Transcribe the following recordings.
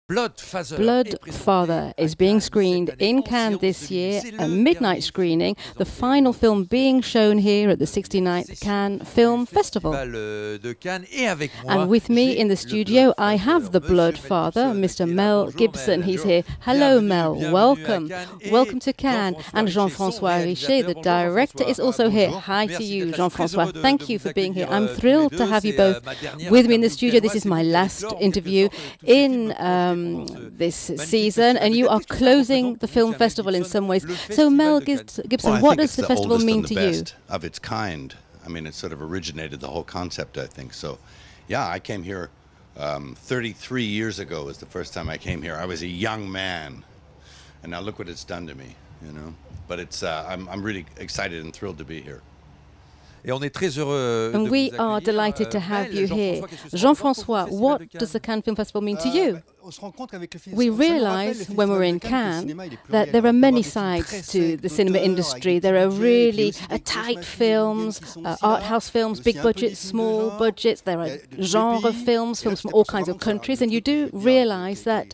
Bloodfather is being screened in Cannes this year, a midnight screening, the final film being shown here at the 69th Cannes Film Festival. And with me in the studio, I have the Bloodfather, Mr. Mel Gibson. He's here. Hello, Mel. Welcome. Welcome to Cannes. And Jean-François Richer, the director, is also here. Hi to you, Jean-François. Thank you for being here. I'm thrilled to have you both with me in the studio. This is my last interview in this season, and you are closing the film festival in some ways. So, Mel Gibson, what does the festival mean to you? Of its kind. I mean, it sort of originated the whole concept, I think. So, yeah, I came here 33 years ago was the first time I came here. I was a young man, and now look what it's done to me, you know. But it's I'm really excited and thrilled to be here. And we are delighted to have you here. Jean-François, what does the Cannes Film Festival mean to you? We realize when we're in Cannes that there are many sides to the cinema industry. There are really tight films, art house films, big budgets, small budgets. There are genre films, films from all kinds of countries. And you do realize that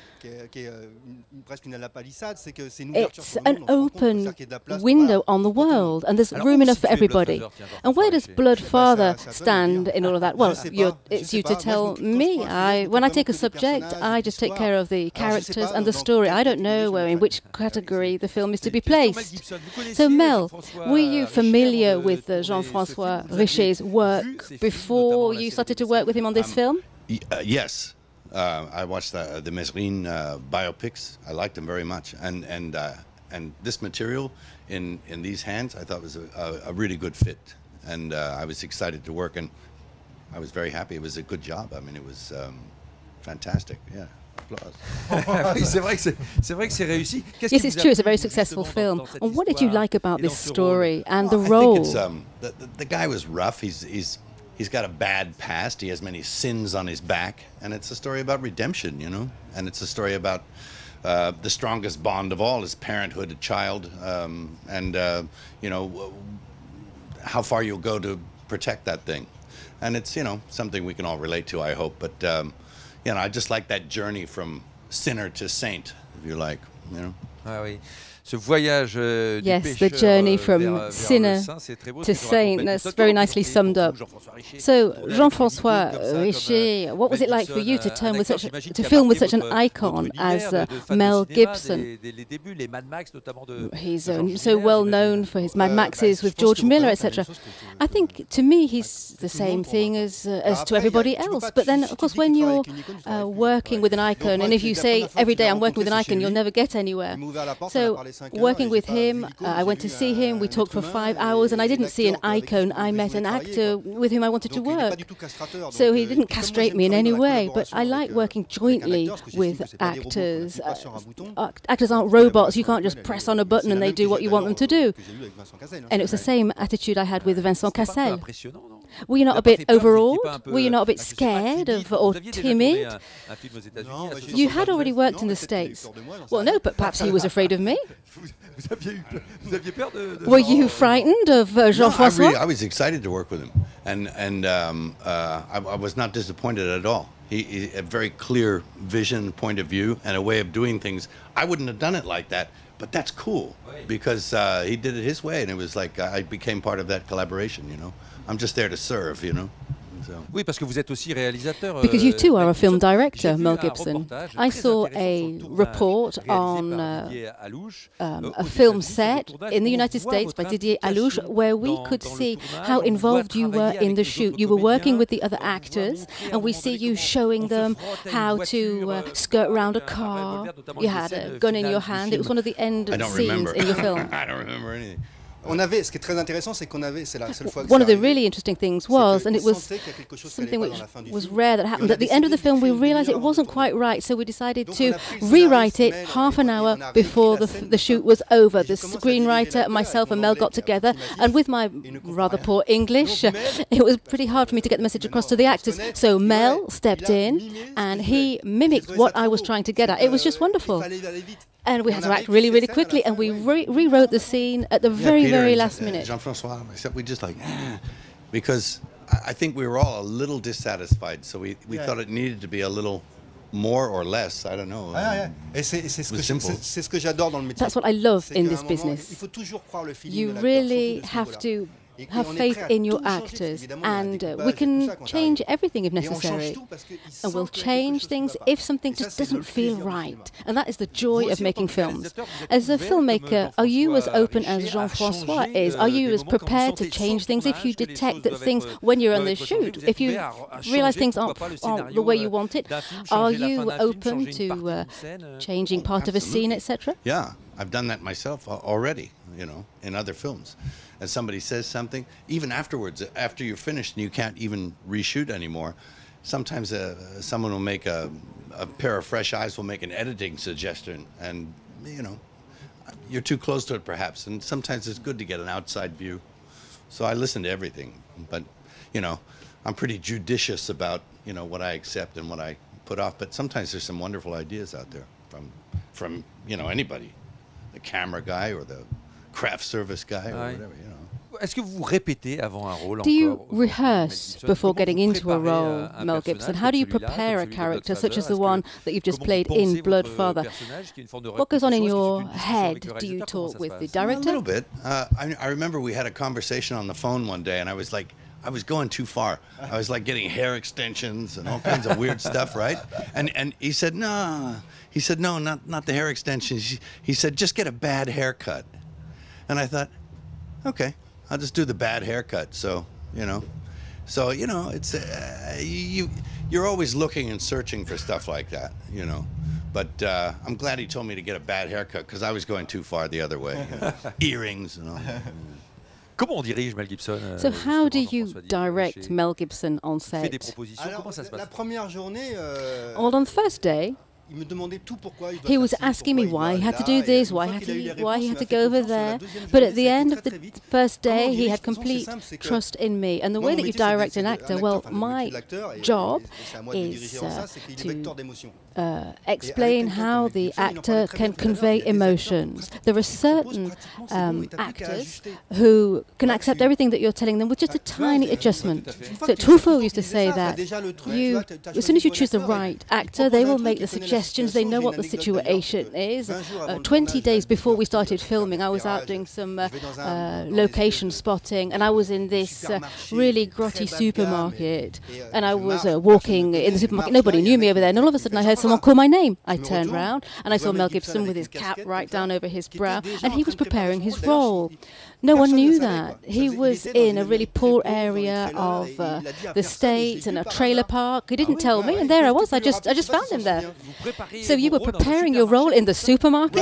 it's an open window on the world, and there's room enough for everybody. And where does Bloodfather stand in all of that? Well, it's you to tell me. When I take a subject, I just take care of the characters and the story. I don't know in which category the film is to be placed. So, Mel, were you familiar with Jean-François Richer's work before you started to work with him on this film? Yes. I watched the Mesrine biopics. I liked them very much, and this material in these hands I thought was a really good fit, and I was excited to work, and I was very happy. It was a good job. I mean, it was fantastic. Yeah. Yes, it's true. It's a very successful film. And what did you like about this story and the role? I think the guy was rough. He's got a bad past. He has many sins on his back, and it's a story about redemption, you know. And it's a story about the strongest bond of all is parenthood, a child, and you know, how far you'll go to protect that thing. And it's, you know, something we can all relate to, I hope. But you know, I just like that journey from sinner to saint, if you like, you know. Ah oui. Yes, the journey from sinner to saint, that's very nicely summed up. So, Jean-François Richer, what was it like for you to film with such an icon as Mel Gibson? He's so well known for his Mad Maxes with George Miller, etc. I think, to me, he's the same thing as to everybody else. But then, of course, when you're working with an icon, and if you say every day I'm working with an icon, you'll never get anywhere. So, working with him, I went to see him, we talked for 5 hours, and I didn't see an icon, I met an actor with whom I wanted to work. So he didn't castrate me in any way, but I like working jointly with actors. Actors aren't robots, you can't just press on a button and they do what you want them to do. And it was the same attitude I had with Vincent Cassel. Were you not a bit overawed? Were you not a bit scared or timid? You had already worked in the States. Well, no, but perhaps he was afraid of me. Were you frightened of Jean-François? No, I was excited to work with him, and I was not disappointed at all. He had a very clear vision, point of view, and a way of doing things. I wouldn't have done it like that, but that's cool because he did it his way, and it was like I became part of that collaboration. You know, I'm just there to serve. You know. Because you too are a film director, Mel Gibson. I saw a report on a film set in the United States by Didier Alouche, where we could see how involved you were in the shoot. You were working with the other actors, and we see you showing them how to skirt around a car. You had a gun in your hand. It was one of the end scenes in your film. I don't remember anything. One of the really interesting things was, and it was something which was rare that happened, at the end of the film we realized it wasn't quite right, so we decided to rewrite it half an hour before the shoot was over. The screenwriter, myself and Mel got together, and with my rather poor English, it was pretty hard for me to get the message across to the actors. So Mel stepped in and he mimicked what I was trying to get at. It was just wonderful. And we had to act really, really quickly, and we rewrote the scene at the very last minute. Jean-François and myself, we just like, because I think we were all a little dissatisfied, so we thought it needed to be a little more or less, I don't know. C'est ce que j'adore dans le métier. That's what I love in this business. Il faut toujours croire le feeling You de l'acteur, really surtout de ce have niveau-là. to have faith in your actors, and we can change everything if necessary, and we'll change things if something just doesn't feel right, and that is the joy of making films. As a filmmaker, are you as open as Jean-François is? Are you as prepared to change things if you detect that things, when you're on the shoot, if you realize things aren't the way you want it, are you open to changing part of a scene, etc.? Yeah, I've done that myself already, you know, in other films. And somebody says something, even afterwards, after you're finished and you can't even reshoot anymore, sometimes someone will make a pair of fresh eyes will make an editing suggestion, and you know, you're too close to it perhaps, and sometimes it's good to get an outside view. So I listen to everything, but you know, I'm pretty judicious about, you know, what I accept and what I put off, but sometimes there's some wonderful ideas out there from you know, anybody, the camera guy or the craft service guy or whatever, you know. Est-ce que vous répétez avant un rôle? Do you rehearse before getting into a role, Mel Gibson? How do you prepare a character such as the one that you've just played in Bloodfather? What goes on in your head? Do you talk with the director? A little bit. I remember we had a conversation on the phone one day, and I was like, I was going too far. I was like getting hair extensions and all kinds of weird stuff, right? And he said, no. He said, no, not the hair extensions. He said, just get a bad haircut. And I thought, okay, I'll just do the bad haircut. So you know, it's you're always looking and searching for stuff like that, you know. But I'm glad he told me to get a bad haircut because I was going too far the other way. You know? Earrings and all. Comment on dirige Mel Gibson? So how do you direct Mel Gibson on set? Comment ça se passe? La première journée, Well, on the first day, il me demandait tout pourquoi il doit he faire was ci, asking me pourquoi why il he va had to là, do et this, une why fois he qu'il a eu les had réponses, to il go m'a over fait there. confiance. Sur la But deuxième at the journée, end ça a of été the très vite. first day, Comment he had diriger les gens, complete c'est simple, c'est que trust in me. And the moi, way mon that you métier, c'est direct an un actor, acteur, well, enfin, le métier my de l'acteur, et job c'est à moi de le is diriger en ça, c'est qu'il est vecteur d'émotion. explain how the actor can convey emotions. There are certain actors who can accept everything that you're telling them with just a tiny adjustment. So Truffaut used to say that as soon as you choose the right actor, they will make the suggestions, they know what the situation is. 20 days before we started filming, I was out doing some location spotting, and I was in this really grotty supermarket, and I was walking in the supermarket. Nobody knew me over there, and all of a sudden I heard someone call my name. I turned round, and I saw Mel Gibson with his cap right down over his brow, and he was preparing his role. No one knew that. He was in a really poor area of the States, in a trailer park. He didn't tell me, and there I was. I just found him there. So you were preparing your role in the supermarket?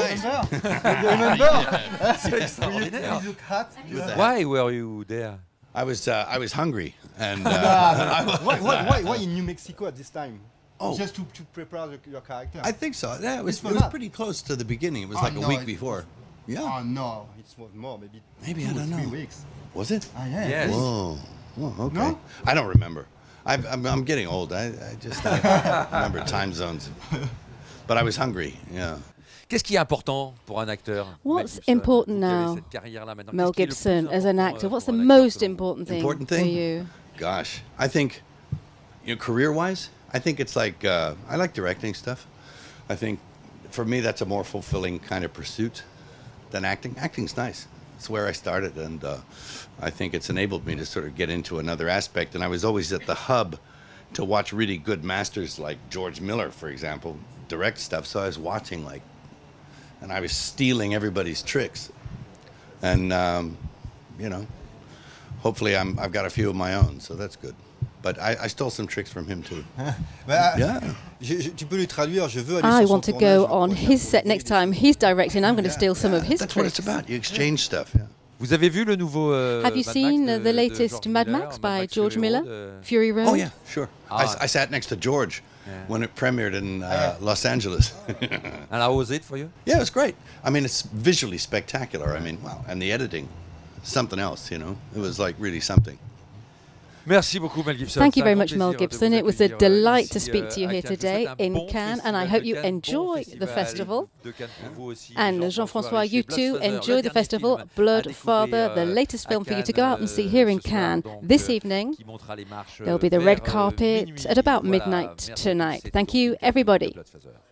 Why were you there? I was hungry, and Why in New Mexico at this time? Oh. Just to prepare your character. I think so. Yeah, it was pretty close to the beginning. It was like a week before. Yeah. Oh no, it was more, maybe I don't know. 3 weeks. Was it? Yeah. Yes. Whoa. Okay. No? I don't remember. I'm getting old. I just remember time zones. But I was hungry. Yeah. Qu'est-ce qui est important pour un acteur? What's important now, Mel Gibson, as an actor? What's the most important thing for you? Gosh, I think, you know, career-wise, I think it's like I like directing stuff. I think for me that's a more fulfilling kind of pursuit than acting. Acting's nice. It's where I started, and I think it's enabled me to sort of get into another aspect. And I was always at the hub to watch really good masters like George Miller, for example, direct stuff. So I was watching and I was stealing everybody's tricks. And you know, hopefully I've got a few of my own, so that's good. But I stole some tricks from him too. Yeah. Tu peux lui traduire, je veux aller I sur son want to tournage, go on his set next time he's directing. I'm going to steal some of his That's tricks. what it's about. You exchange stuff. Yeah. Vous avez vu le nouveau Have you Mad seen Max the latest Mad Max by George Miller? Fury Road? Oh yeah, sure. I sat next to George when it premiered in Los Angeles. And how was it for you? Yeah, it was great. I mean, it's visually spectacular. I mean, wow, and the editing, something else. You know, it was like really something. Merci beaucoup, Mel Gibson. Thank you C'est un very grand much, Mel plaisir de Gibson. vous It was a accueillir, delight to ici, speak to you à here Cannes. Je today vous souhaite un in bon Cannes, and I festival hope de you Cannes, bon enjoy the festival. de Cannes pour vous aussi, And Jean-François, you too enjoy the festival. Bloodfather, the latest film for you to go out and see here in Cannes this evening. There'll be the red carpet at about midnight tonight. Thank you, everybody.